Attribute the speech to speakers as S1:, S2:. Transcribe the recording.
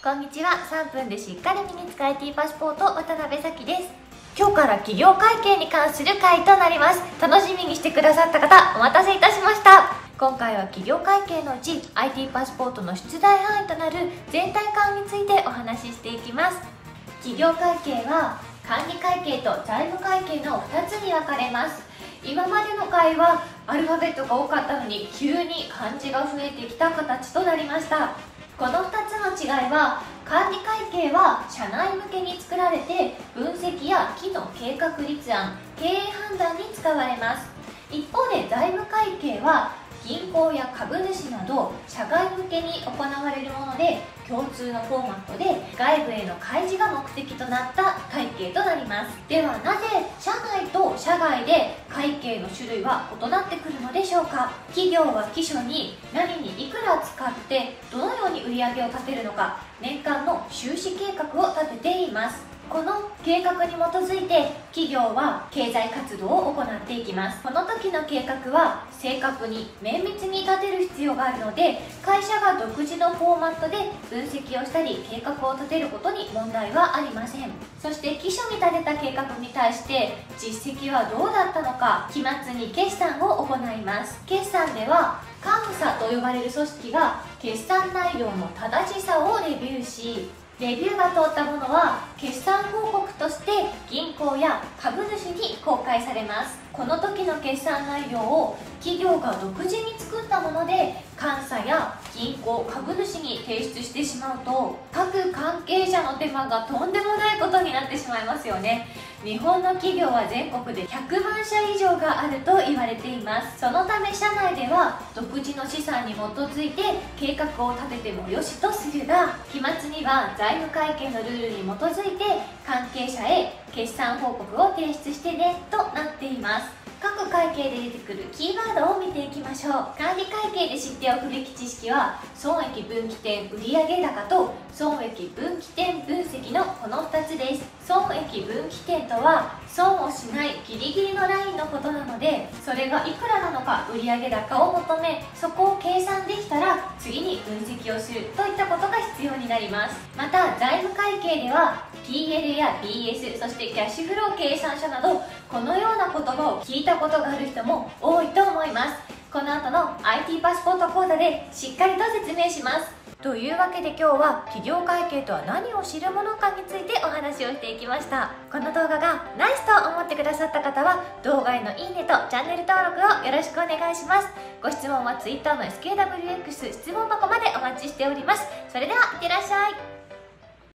S1: こんにちは。3分でしっかり身につく IT パスポート渡辺咲です。今日から企業会計に関する回となります。楽しみにしてくださった方、お待たせいたしました。今回は企業会計のうち IT パスポートの出題範囲となる全体管についてお話ししていきます。企業会計は管理会計と財務会計の2つに分かれます。今までの回はアルファベットが多かったのに急に漢字が増えてきた形となりました。この2つの違いは、管理会計は社内向けに作られて分析や機能計画立案、経営判断に使われます。一方で財務会計は銀行や株主など社外向けに行われるもので、共通のフォーマットで外部への開示が目的となった会計となります。ではなぜ社内と社外で会計の種類は異なってくるのでしょうか。企業は期初に何にいくら使ってどのように売り上げを立てるのか、年間の収支計画を立てています。この計画に基づいて企業は経済活動を行っていきます。この時の計画は正確に綿密に立てる必要があるので、会社が独自のフォーマットで分析をしたり計画を立てることに問題はありません。そして期初に立てた計画に対して実績はどうだったのか、期末に決算を行います。決算では監査と呼ばれる組織が決算内容の正しさをレビューし、レビューが通ったものは決算報告として銀行や株主に公開されます。この時の決算内容を企業が独自に作ったもので監査や銀行、株主に提出してしまうと、各関係者の手間がとんでもないことになってしまいますよね。日本の企業は全国で100万社以上があると言われています。そのため社内では独自の資産に基づいて計画を立ててもよしとするが、期末には財務会計のルールに基づいて関係者へ決算報告を提出してねとなっています。各会計で出てくるキーワードを見ていきましょう。管理会計で知っておくべき知識は、損益分岐点売上高と損益分岐点分析のこの2つです。損益分岐点とは損をしないギリギリのラインのことなので、それがいくらなのか売上高を求め、そこを計算できたら次に分析をするといったことが必要になります。また財務会計では PL や BS、 そしてキャッシュフロー計算書など、このような言葉を聞いたことがある人も多いと思います。この後の IT パスポート講座でしっかりと説明します。というわけで今日は企業会計とは何を知るものかについてお話をしていきました。この動画がナイスと思ってくださった方は動画へのいいねとチャンネル登録をよろしくお願いします。ご質問は Twitter の SKWX 質問箱までお待ちしております。それではいってらっしゃい。